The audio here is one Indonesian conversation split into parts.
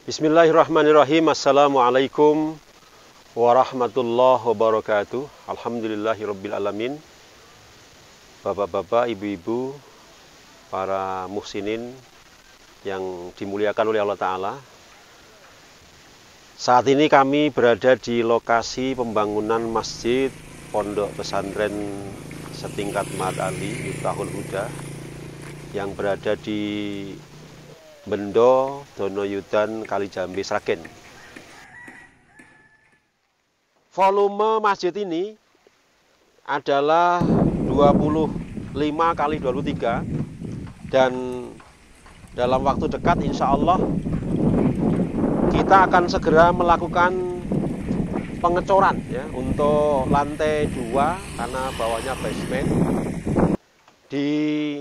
Bismillahirrahmanirrahim. Assalamualaikum warahmatullahi wabarakatuh. Alhamdulillahirabbil alamin. Bapak-bapak, ibu-ibu, para muhsinin yang dimuliakan oleh Allah Ta'ala. Saat ini kami berada di lokasi pembangunan masjid pondok pesantren setingkat Mat Ali Miftahul Huda yang berada di Bendo, Donoyudan, Kalijambe, Sragen. Volume masjid ini adalah 25 kali 23 dan dalam waktu dekat insya Allah kita akan segera melakukan pengecoran ya, untuk lantai 2 karena bawahnya basement di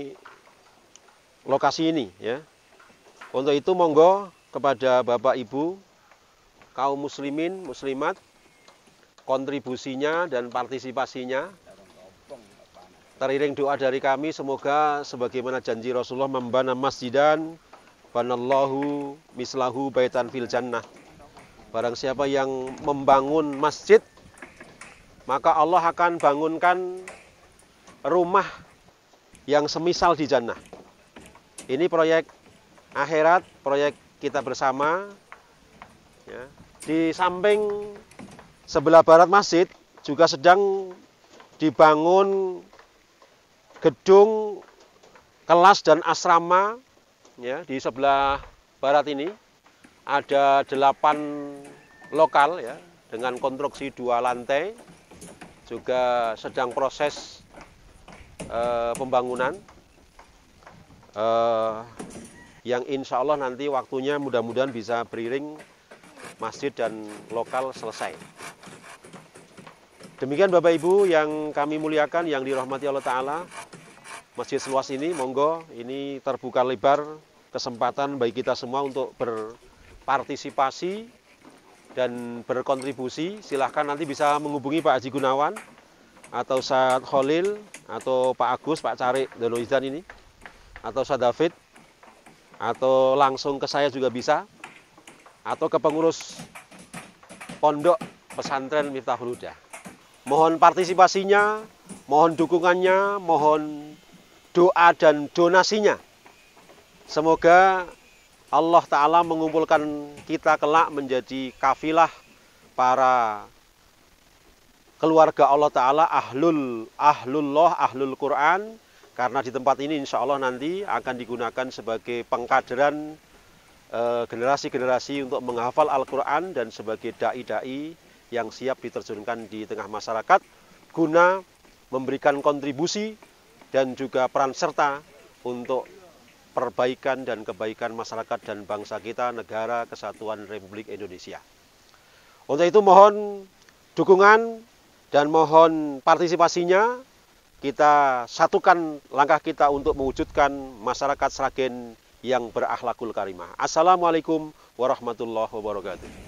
lokasi ini ya. Untuk itu monggo kepada Bapak Ibu kaum muslimin muslimat kontribusinya dan partisipasinya teriring doa dari kami, semoga sebagaimana janji Rasulullah membana masjidan banallahu mislahu baitan fil jannah. Barang siapa yang membangun masjid, maka Allah akan bangunkan rumah yang semisal di jannah. Ini proyek akhirat, proyek kita bersama ya. Di samping sebelah barat masjid juga sedang dibangun gedung kelas dan asrama ya. Di sebelah barat ini ada 8 lokal ya, dengan konstruksi 2 lantai, juga sedang proses pembangunan yang insya Allah nanti waktunya mudah-mudahan bisa beriring masjid dan lokal selesai. Demikian Bapak Ibu yang kami muliakan, yang dirahmati Allah Ta'ala. Masjid seluas ini, monggo, ini terbuka lebar kesempatan bagi kita semua untuk berpartisipasi dan berkontribusi. Silahkan nanti bisa menghubungi Pak Haji Gunawan atau Ustaz Khalil atau Pak Agus, Pak Carik Donoyudan ini, atau Ustaz David, atau langsung ke saya juga bisa, atau ke pengurus pondok pesantren Miftahul Huda. Mohon partisipasinya, mohon dukungannya, mohon doa dan donasinya. Semoga Allah Ta'ala mengumpulkan kita kelak menjadi kafilah para keluarga Allah Ta'ala, ahlul Quran. Karena di tempat ini insya Allah nanti akan digunakan sebagai pengkaderan generasi-generasi untuk menghafal Al-Quran dan sebagai da'i-da'i yang siap diterjunkan di tengah masyarakat guna memberikan kontribusi dan juga peran serta untuk perbaikan dan kebaikan masyarakat dan bangsa kita, negara kesatuan Republik Indonesia. Untuk itu mohon dukungan dan mohon partisipasinya. Kita satukan langkah kita untuk mewujudkan masyarakat Sragen yang berakhlakul karimah. Assalamualaikum warahmatullahi wabarakatuh.